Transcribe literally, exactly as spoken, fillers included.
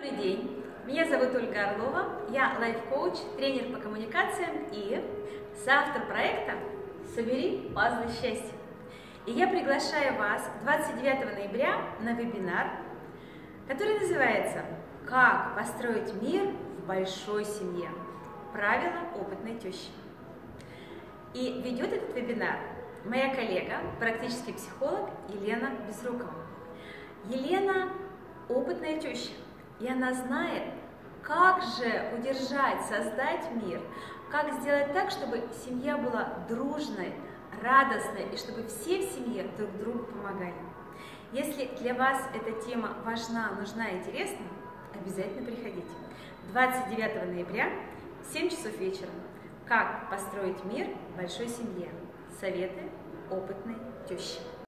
Добрый день! Меня зовут Ольга Орлова, я лайф-коуч, тренер по коммуникациям и соавтор проекта «Собери пазлы счастья». И я приглашаю вас двадцать девятого ноября на вебинар, который называется «Как построить мир в большой семье. Правила опытной тещи». И ведет этот вебинар моя коллега, практический психолог Елена Безрукова. Елена – опытная теща, и она знает, как же удержать, создать мир, как сделать так, чтобы семья была дружной, радостной, и чтобы все в семье друг другу помогали. Если для вас эта тема важна, нужна, интересна, обязательно приходите. двадцать девятого ноября, семь часов вечера. Как построить мир в большой семье. Советы опытной тещи.